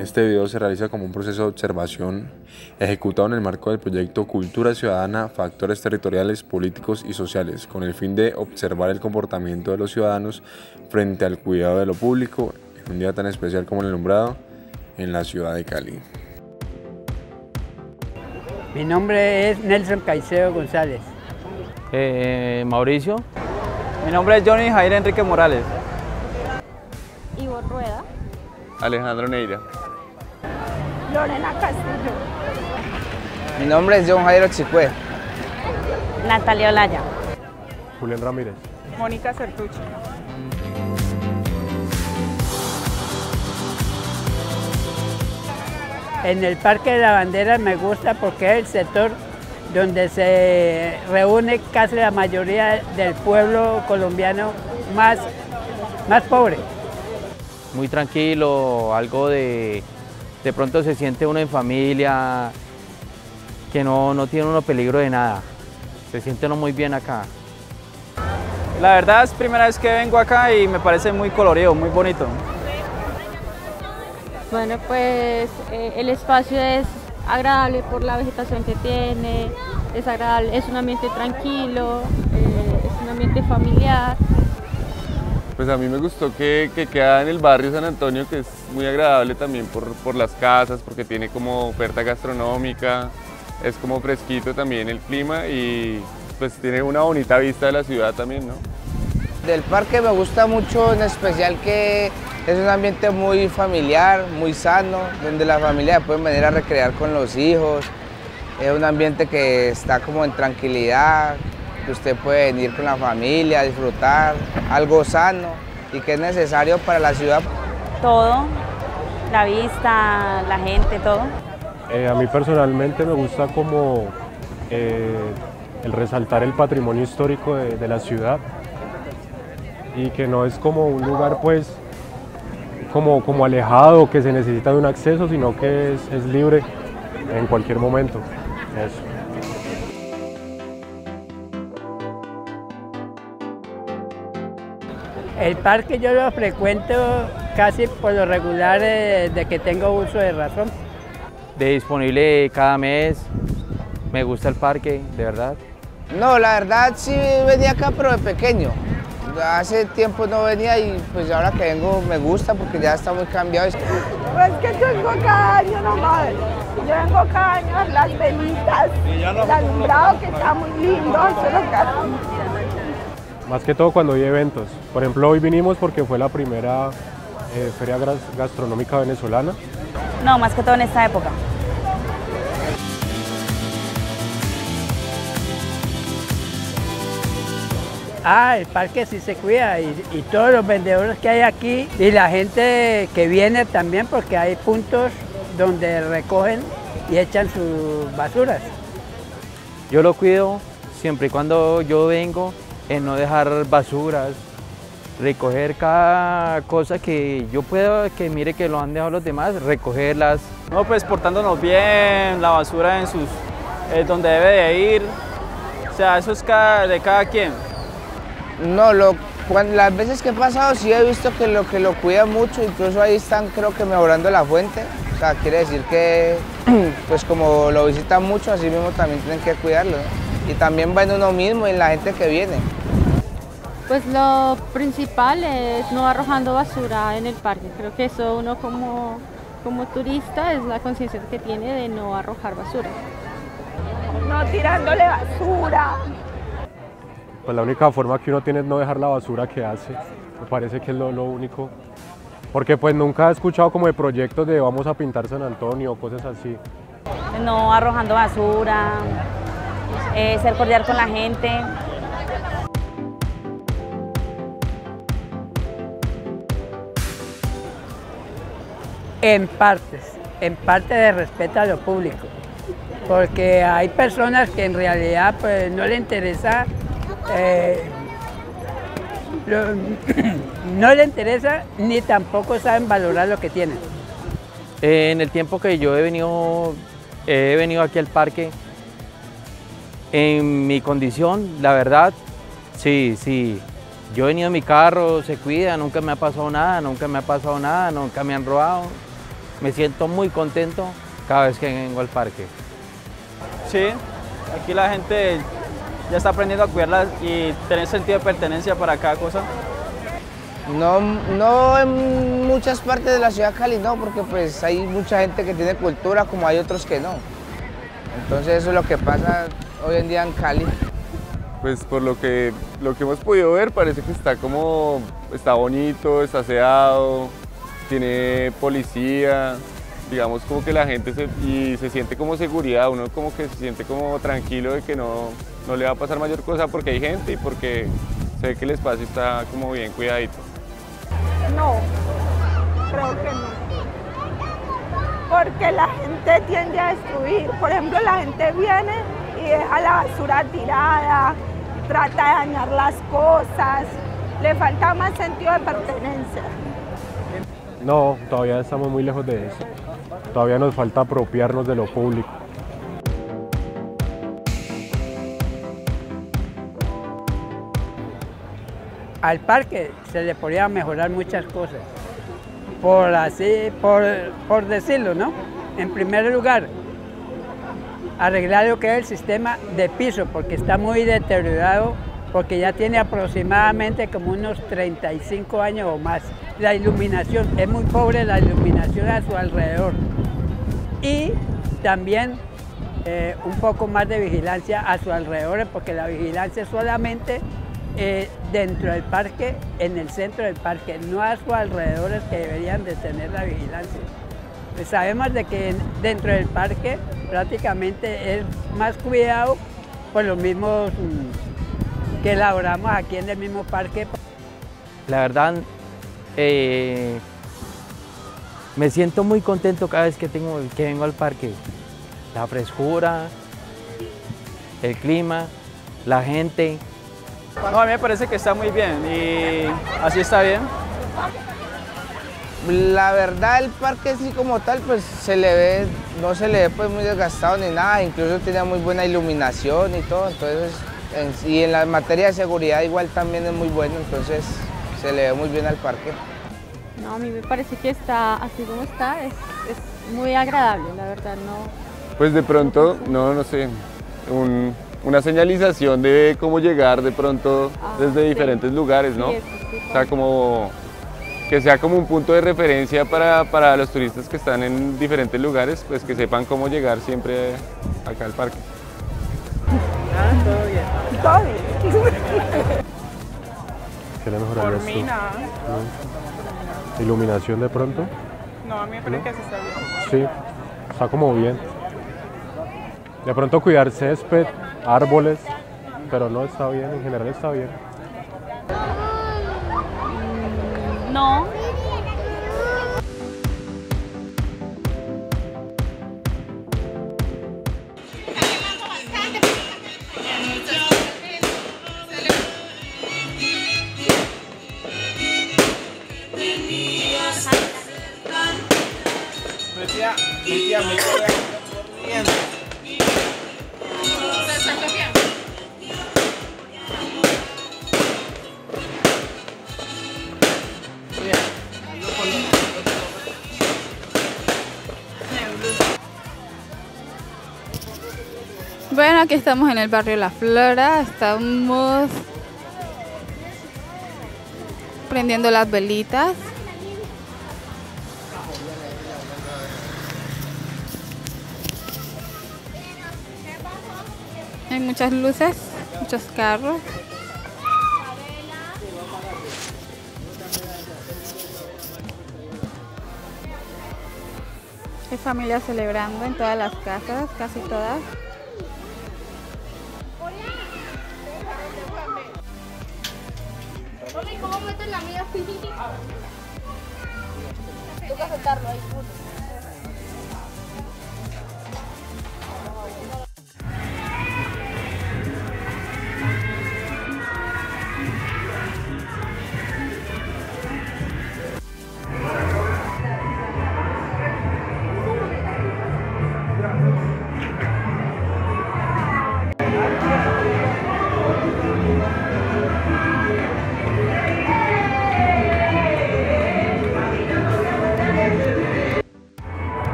Este video se realiza como un proceso de observación ejecutado en el marco del proyecto Cultura Ciudadana, Factores Territoriales, Políticos y Sociales, con el fin de observar el comportamiento de los ciudadanos frente al cuidado de lo público en un día tan especial como el alumbrado en la ciudad de Cali. Mi nombre es Nelson Caicedo González. Mauricio. Mi nombre es Johnny Jair Enrique Morales. Ivor Rueda. Alejandro Neira. Lorena Castillo. Mi nombre es John Jairo Chicue. Natalia Olaya. Julián Ramírez. Mónica Certucci. En el Parque de la Bandera me gusta porque es el sector donde se reúne casi la mayoría del pueblo colombiano más pobre. Muy tranquilo, algo de pronto se siente uno en familia, que no tiene uno peligro de nada. Se siente uno muy bien acá. La verdad es primera vez que vengo acá y me parece muy colorido, muy bonito. Bueno, pues el espacio es agradable por la vegetación que tiene, es agradable, es un ambiente tranquilo, es un ambiente familiar. Pues a mí me gustó que queda en el barrio San Antonio, que es muy agradable también por las casas, porque tiene como oferta gastronómica, es como fresquito también el clima y pues tiene una bonita vista de la ciudad también, ¿no? Del parque me gusta mucho, en especial que es un ambiente muy familiar, muy sano, donde la familia puede venir a recrear con los hijos. Es un ambiente que está como en tranquilidad, que usted puede venir con la familia, disfrutar, algo sano y que es necesario para la ciudad. Todo, la vista, la gente, todo. A mí personalmente me gusta como el resaltar el patrimonio histórico de la ciudad y que no es como un lugar pues como alejado, que se necesita de un acceso, sino que es libre en cualquier momento. Eso. El parque yo lo frecuento casi por lo regular de que tengo uso de razón. De disponible cada mes, me gusta el parque, de verdad. No, la verdad sí venía acá, pero de pequeño. Hace tiempo no venía y pues ahora que vengo me gusta porque ya está muy cambiado. Pues que yo vengo cada año nomás. Yo vengo cada año a las velitas, el alumbrado que está muy lindo, Más que todo cuando hay eventos. Por ejemplo, hoy vinimos porque fue la primera feria gastronómica venezolana. No, más que todo en esta época. El parque sí se cuida y todos los vendedores que hay aquí y la gente que viene también porque hay puntos donde recogen y echan sus basuras. Yo lo cuido siempre y cuando yo vengo en no dejar basuras, recoger cada cosa que yo pueda, que mire que lo han dejado los demás, recogerlas. No, pues portándonos bien, la basura en sus donde debe de ir, o sea, eso es de cada quien. No, las veces que he pasado sí he visto que lo cuidan mucho, incluso ahí están creo que mejorando la fuente. O sea, quiere decir que pues como lo visitan mucho, así mismo también tienen que cuidarlo, ¿no? Y también va en uno mismo y en la gente que viene. Pues lo principal es no arrojando basura en el parque. Creo que eso uno como turista es la conciencia que tiene de no arrojar basura. No tirándole basura. Pues la única forma que uno tiene es no dejar la basura que hace. Me parece que es lo único. Porque pues nunca he escuchado como de proyectos de vamos a pintar San Antonio o cosas así. No arrojando basura, ser cordial con la gente. En parte de respeto a lo público, porque hay personas que en realidad pues, no les interesa, no les interesa ni tampoco saben valorar lo que tienen. En el tiempo que yo he venido aquí al parque, en mi condición, la verdad, sí, yo he venido en mi carro, se cuida, nunca me ha pasado nada, nunca me han robado. me siento muy contento cada vez que vengo al parque. Sí, aquí la gente ya está aprendiendo a cuidarlas y tener sentido de pertenencia para cada cosa. No en muchas partes de la ciudad de Cali, no, porque pues hay mucha gente que tiene cultura como hay otros que no. Entonces eso es lo que pasa hoy en día en Cali. Pues por lo que hemos podido ver parece que está bonito, está aseado, tiene policía, digamos como que la gente se siente como seguridad, uno como que se siente como tranquilo de que no le va a pasar mayor cosa porque hay gente y porque se ve que el espacio está como bien cuidadito. No, creo que no. Porque la gente tiende a destruir. Por ejemplo, la gente viene y deja la basura tirada, trata de dañar las cosas, le falta más sentido de pertenencia. No, todavía estamos muy lejos de eso. Todavía nos falta apropiarnos de lo público. Al parque se le podría mejorar muchas cosas, por decirlo, ¿no? En primer lugar, arreglar lo que es el sistema de piso, porque está muy deteriorado, porque ya tiene aproximadamente como unos 35 años o más. La iluminación, es muy pobre la iluminación a su alrededor. Y también un poco más de vigilancia a su alrededor, porque la vigilancia solamente dentro del parque, en el centro del parque, no a sus alrededores que deberían de tener la vigilancia. Pues sabemos de que dentro del parque prácticamente es más cuidado por los mismos que elaboramos aquí en el mismo parque. La verdad, me siento muy contento cada vez que vengo al parque. La frescura, el clima, la gente. No, a mí me parece que está muy bien y así está bien. La verdad el parque así como tal pues no se le ve pues muy desgastado ni nada, incluso tiene muy buena iluminación y todo, entonces y en la materia de seguridad igual también es muy bueno, entonces se le ve muy bien al parque. No, a mí me parece que está así como está, es muy agradable, la verdad, no. Pues de pronto, no sé, una señalización de cómo llegar de pronto desde diferentes lugares, ¿no? Sí, o sea, que sea como un punto de referencia para los turistas que están en diferentes lugares, pues que sepan cómo llegar siempre acá al parque. Todo bien. Todo bien. ¿Qué le mejorarías Por mí tú? nada. ¿No? ¿Iluminación de pronto? No, a mí me parece que así está bien. Sí, está como bien. De pronto cuidar césped, árboles, pero no está bien, en general está bien. No. Bueno, aquí estamos en el barrio La Flora, estamos prendiendo las velitas. Hay muchas luces, muchos carros. Hay familias celebrando en todas las casas, casi todas. ¿Cómo metes la mía? Toca soltarlo ahí.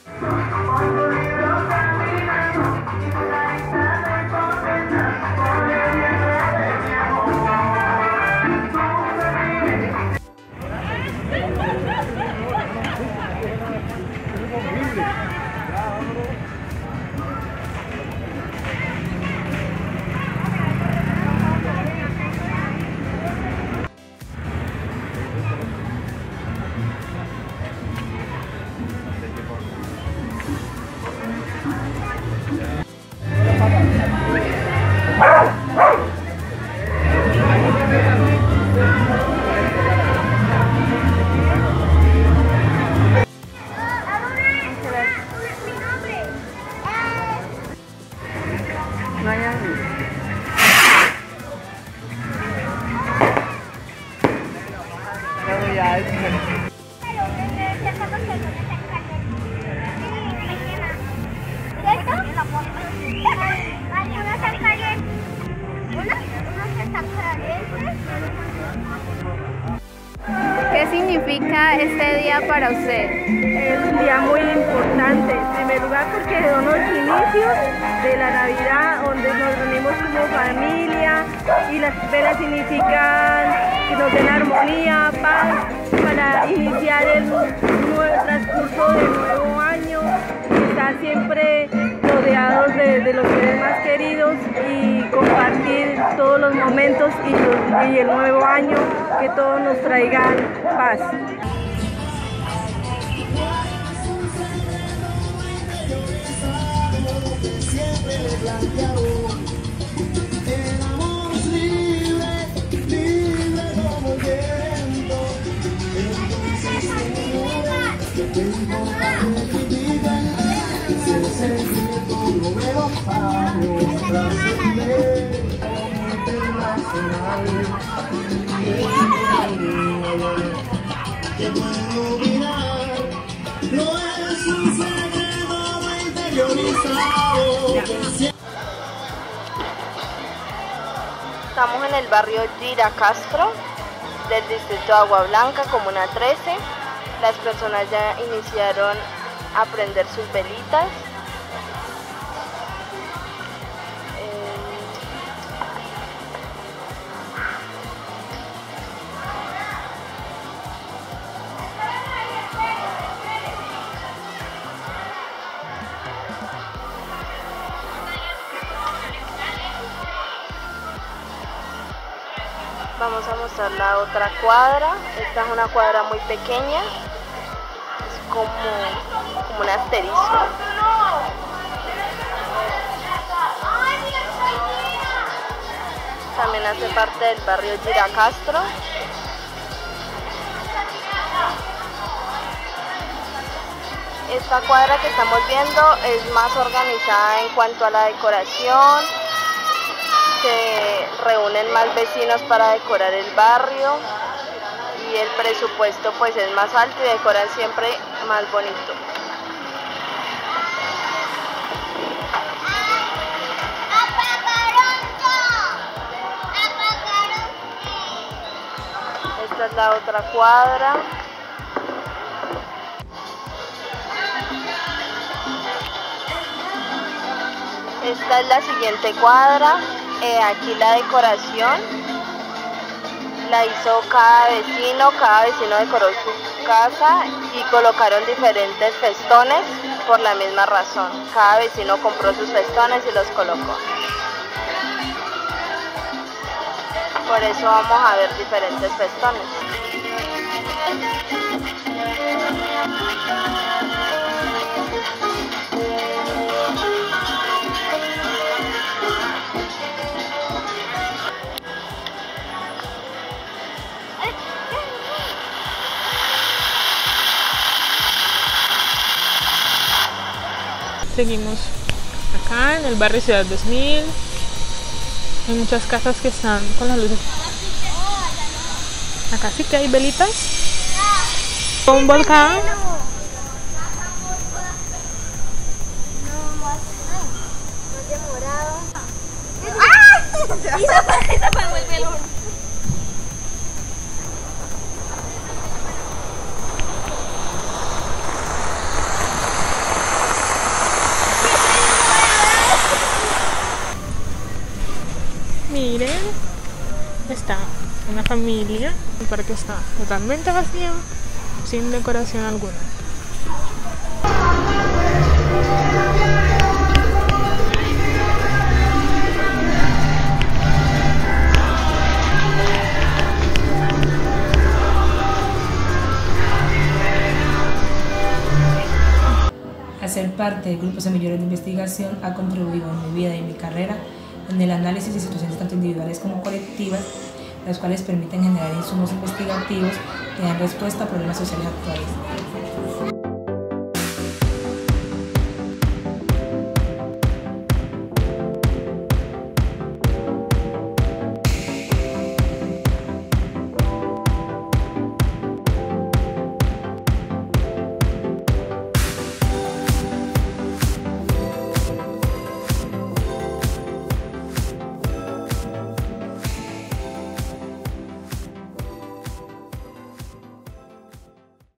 ¿Qué significa este día para usted? Es un día muy importante, en primer lugar porque son los inicios de la Navidad, donde nos reunimos como familia y las velas significan que nos den armonía, paz, para iniciar el nuevo transcurso del nuevo año, estar siempre rodeados de los seres más queridos y compartir todos los momentos y el nuevo año, que todos nos traigan paz. Estamos en el barrio Giracastro del distrito de Agua Blanca, comuna 13. Las personas ya iniciaron a prender sus velitas. Vamos a mostrar la otra cuadra. Esta es una cuadra muy pequeña, es como un asterisco. También hace parte del barrio Giracastro. Esta cuadra que estamos viendo es más organizada en cuanto a la decoración. Se reúnen más vecinos para decorar el barrio y el presupuesto pues es más alto y decoran siempre más bonito. Esta es la otra cuadra. Esta es la siguiente cuadra. Aquí la decoración la hizo cada vecino decoró su casa y colocaron diferentes festones por la misma razón. Cada vecino compró sus festones y los colocó. Por eso vamos a ver diferentes festones. Seguimos acá en el barrio Ciudad 2000. Hay muchas casas que están con las luces. Acá sí que hay velitas. Un volcán. Se apagó el velón. está una familia. El parque está totalmente vacío, sin decoración alguna. Hacer parte del Grupo Semilleros de Investigación ha contribuido en mi vida y en mi carrera en el análisis de situaciones tanto individuales como colectivas, las cuales permiten generar insumos investigativos que dan respuesta a problemas sociales actuales.